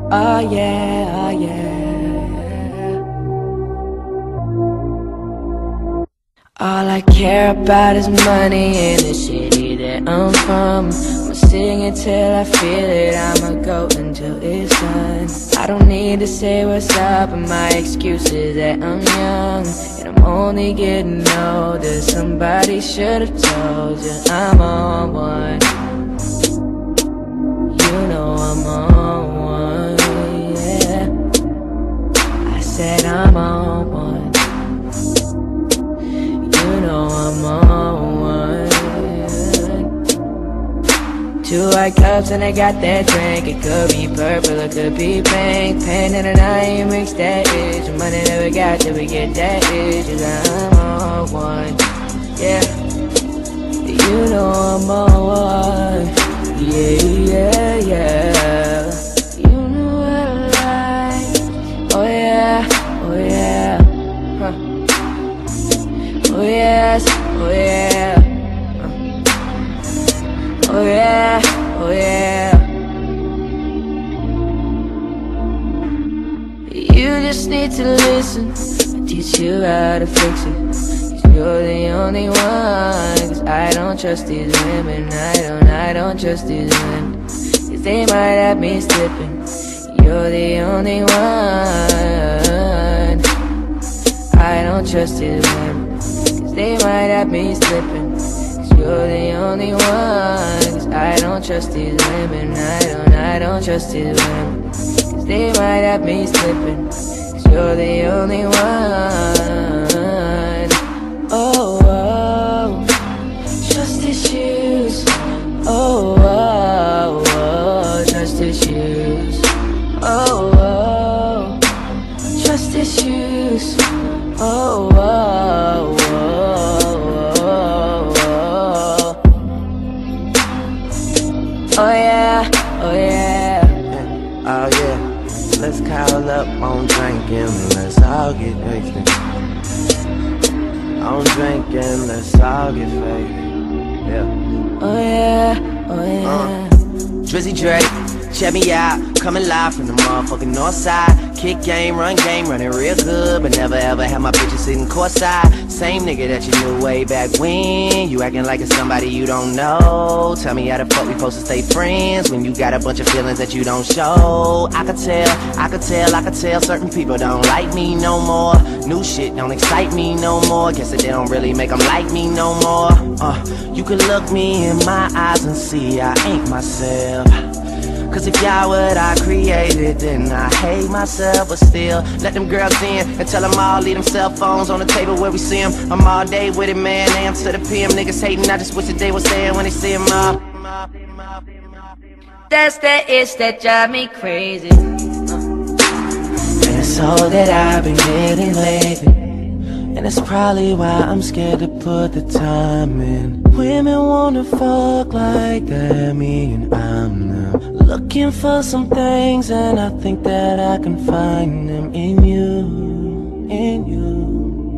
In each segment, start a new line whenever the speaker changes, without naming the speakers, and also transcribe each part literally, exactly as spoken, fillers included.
Oh yeah, oh yeah. All I care about is money in the city that I'm from. I'ma sing it till I feel it, I'ma go until it's done. I don't need to say what's up, and my excuse is that I'm young and I'm only getting older. Somebody should've told you I'm on one. You know I'm on one, yeah. I said I'm on one. You know I'm on one. Two white cups and I got that drink. It could be purple, it could be pink. Pain in the night, mix that itch. Money never got till we get that itch. Cause I'm on one, yeah. You know I'm on one. Yeah, yeah, yeah. You know what I like. Oh yeah, oh yeah, huh. Oh yes, oh yeah, huh. Oh yeah, oh yeah. You just need to listen, I teach you how to fix it. Cause you're the only one. Cause I don't trust these women, I don't, I don't trust these women. Cause they might have me slipping. You're the only one. I don't trust these women. They might have me slipping. Cause you're the only one. Cause I don't trust these women, I don't, I don't trust these women. Cause they might have me slipping. Cause you're the only one. Oh, oh, trust issues. Oh, oh, oh, trust issues. Oh, oh, trust issues. Oh, oh, oh yeah, oh yeah.
Oh yeah, let's call up on drinking and let's all get wasted. On drinking, let's all get faded. Yeah.
Oh yeah, oh yeah.
Uh, Drizzy Drake, check me out, coming live from the motherfucking north side. Kick game, run game, running real good, but never ever had my bitches sitting courtside. Same nigga that you knew way back when. You acting like it's somebody you don't know. Tell me how the fuck we supposed to stay friends when you got a bunch of feelings that you don't show. I could tell, I could tell, I could tell certain people don't like me no more. New shit don't excite me no more. Guess that they don't really make them like me no more. Uh, you could look me in my eyes and see I ain't myself. Cause if y'all what I created, then I hate myself. But still, let them girls in and tell them all, leave them cell phones on the table where we see them. I'm all day with it, man, A M to the P M. Niggas hating, I just wish that they was saying when they see them all.
That's that itch that drive me crazy. And it's all that I've been getting lately. And it's probably why I'm scared to put the time in. Women wanna fuck like that, me and I'm them. Looking for some things and I think that I can find them in you, in you.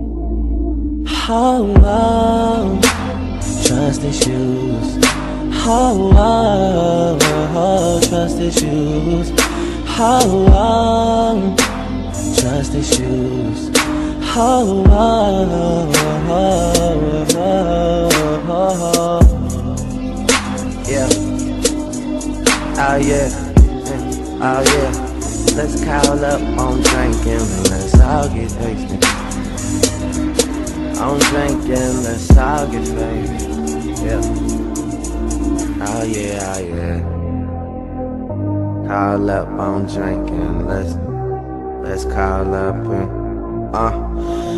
Oh, oh, trust issues. Oh, oh, oh, trust issues. Oh, oh, trust issues. Oh, oh, oh, oh, oh,
yeah. Oh yeah, oh yeah. Let's call up on drinking and let's all get wasted. On drinking, let's all get faded. Yeah. Oh yeah, oh yeah. Call up on drinking, let's let's call up and uh.